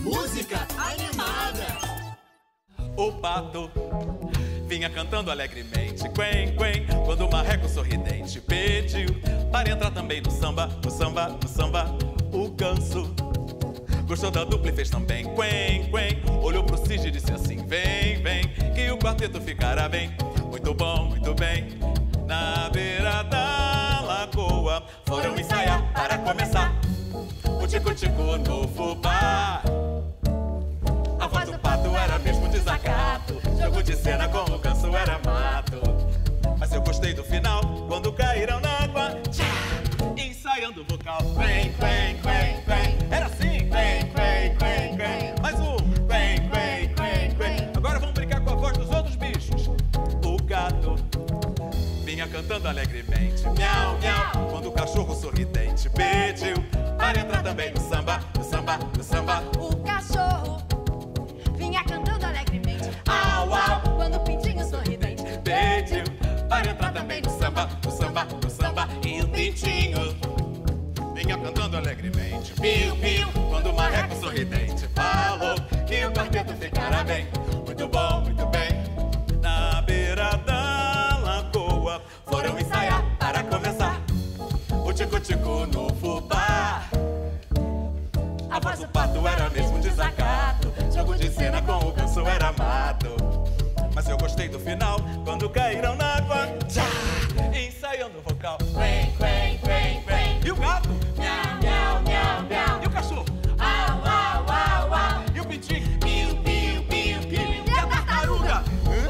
Música animada. O pato vinha cantando alegremente, quen, quen, quando o marreco sorridente pediu para entrar também no samba, no samba, no samba. O ganso gostou da dupla e fez também, quen, quen, olhou pro Cid e disse assim: vem, vem, que o quarteto ficará bem. Muito bom, muito bem. Na beira da lagoa foram ensaiar para começar o tico-tico no fubá. A voz do pato era mesmo desacato, jogo de cena com o ganso era mato. Mas eu gostei do final, quando caíram na água, tchá, ensaiando o vocal. Quen, quen, quen, quen. Era assim, quen, quen, quen, quen. Mais um, quen, quen, quen, quen. Agora vamos brincar com a voz dos outros bichos. O gato vinha cantando alegremente, miau, miau, quando o cachorro sorridente pediu para entrar também no samba, no samba, no samba. O cachorro vinha cantando alegremente, Au, au, quando o pintinho sorridente pediu para entrar também no samba, no samba, no samba. E o pintinho vinha cantando alegremente, piu, piu, quando o marreco sorridente falou que o quarteto ficará bem. Muito bom, muito bem. Na beira da lagoa foram ensaiar para começar o tico-tico no fubá. A voz do pato era mesmo desacato, jogo de cena com o ganso era mato. Mas eu gostei do final, quando caíram na água, tchá, ensaiando o vocal. Quen, quen, quen, quen. E o gato? Miau, miau, miau, miau. E o cachorro? Au, au, au, au. E o pintinho? Piu, piu, piu, piu. E a tartaruga?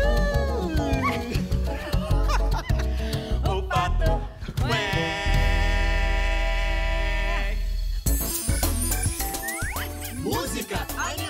O pato, quen. Música animada.